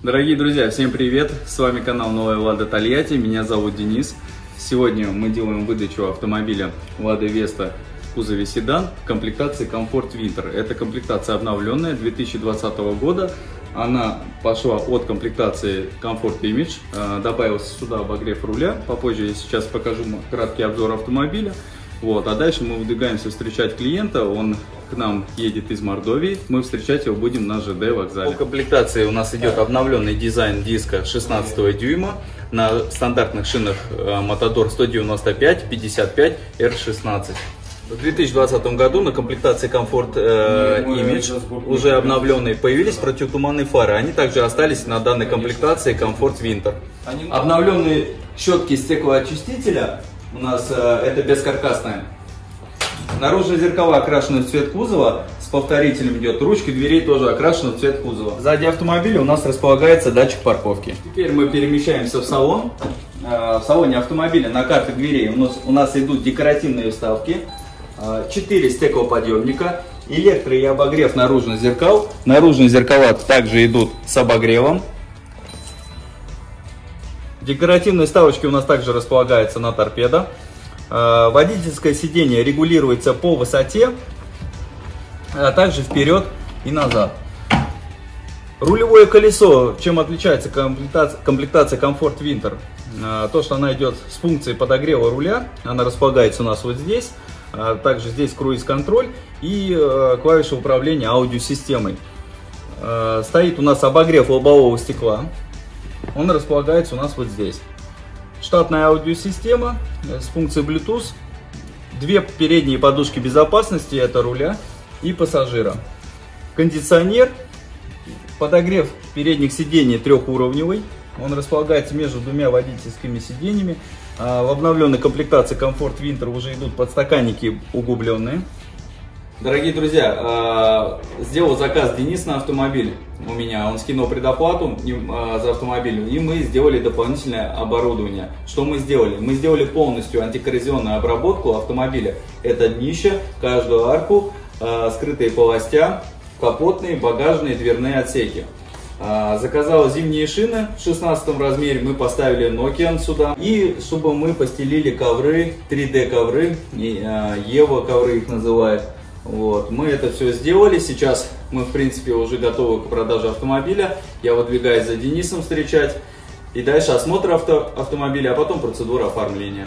Дорогие друзья, всем привет! С вами канал Новая Лада Тольятти, меня зовут Денис. Сегодня мы делаем выдачу автомобиля Lada Vesta в кузове седан в комплектации Comfort Winter. Эта комплектация обновленная 2020 года. Она пошла от комплектации Comfort Image, добавился сюда обогрев руля. Попозже я сейчас покажу краткий обзор автомобиля. А дальше мы выдвигаемся встречать клиента, он к нам едет из Мордовии, мы встречать его будем на ЖД вокзале. По комплектации у нас идет обновленный дизайн диска 16 дюйма на стандартных шинах Matador 195, 55, R16. В 2020 году на комплектации Comfort Image уже обновленные появились противотуманные фары, они также остались на данной комплектации Comfort Winter. Обновленные щетки стеклоочистителя. У нас это бескаркасная. Наружные зеркала окрашены в цвет кузова, с повторителем идет. Ручки дверей тоже окрашены в цвет кузова. Сзади автомобиля у нас располагается датчик парковки. Теперь мы перемещаемся в салон. В салоне автомобиля на картах дверей у нас идут декоративные вставки, 4 стеклоподъемника, электро и обогрев наружных зеркал. Наружные зеркала также идут с обогревом. Декоративные вставочки у нас также располагаются на торпедо. Водительское сиденье регулируется по высоте, а также вперед и назад. Рулевое колесо, чем отличается комплектация Comfort Winter? То, что она идет с функцией подогрева руля, она располагается у нас вот здесь. Также здесь круиз-контроль и клавиша управления аудиосистемой. Стоит у нас обогрев лобового стекла. Он располагается у нас вот здесь. Штатная аудиосистема с функцией Bluetooth. Две передние подушки безопасности, это руля и пассажира. Кондиционер. Подогрев передних сидений трехуровневый. Он располагается между двумя водительскими сиденьями. В обновленной комплектации Comfort Winter уже идут подстаканники углубленные. Дорогие друзья, сделал заказ Денис на автомобиль у меня, он скинул предоплату за автомобиль, и мы сделали дополнительное оборудование. Что мы сделали? Мы сделали полностью антикоррозионную обработку автомобиля. Это днище, каждую арку, скрытые полостя, капотные, багажные, дверные отсеки. Заказал зимние шины в 16 размере, мы поставили Nokian сюда. И чтобы мы постелили ковры, 3D ковры, Ева ковры их называют. Мы это все сделали, сейчас мы в принципе уже готовы к продаже автомобиля. Я выдвигаюсь за Денисом встречать. И дальше осмотр автомобиля, а потом процедура оформления.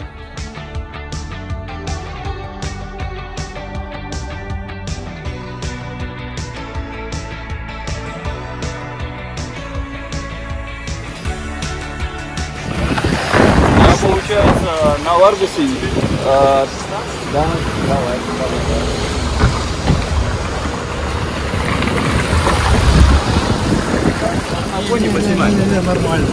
Я, получается, на Ларгусе. Да, давай. Не поснимай. Не, нормально.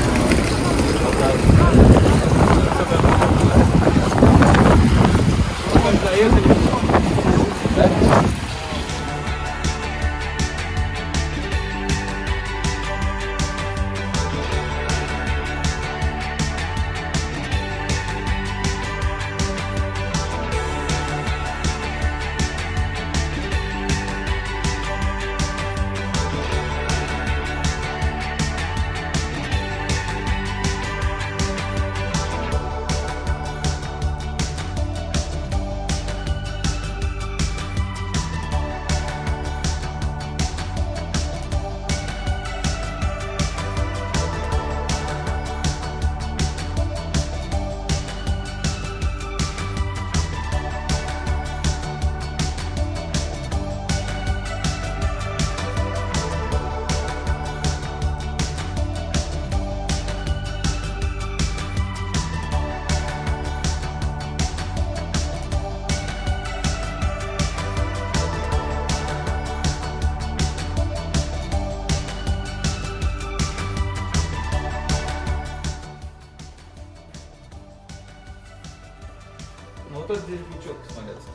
Вот это здесь будет четко смотреться.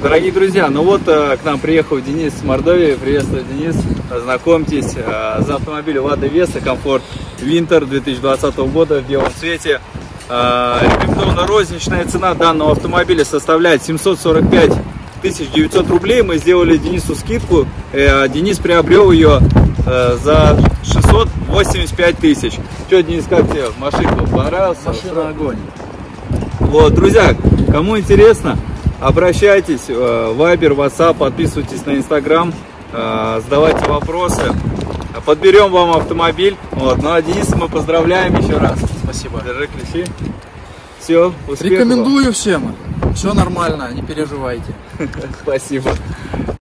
Дорогие друзья, ну вот к нам приехал Денис с Мордовии. Приветствую, Денис. Знакомьтесь, за автомобиль Lada Vesta Comfort Winter 2020 года в белом цвете. Рекомендованная розничная цена данного автомобиля составляет 745 900 рублей. Мы сделали Денису скидку. Денис приобрел ее за 685 тысяч. Что, Денис, как тебе машинка? Понравилась? Машина огонь. Вот, друзья, кому интересно, обращайтесь в Viber, WhatsApp, подписывайтесь на Instagram, задавайте вопросы. Подберем вам автомобиль. Вот. Ну а Дениса мы поздравляем еще раз. Спасибо. Держи ключи. Все, успехов. Рекомендую всем. Все нормально, не переживайте. Спасибо.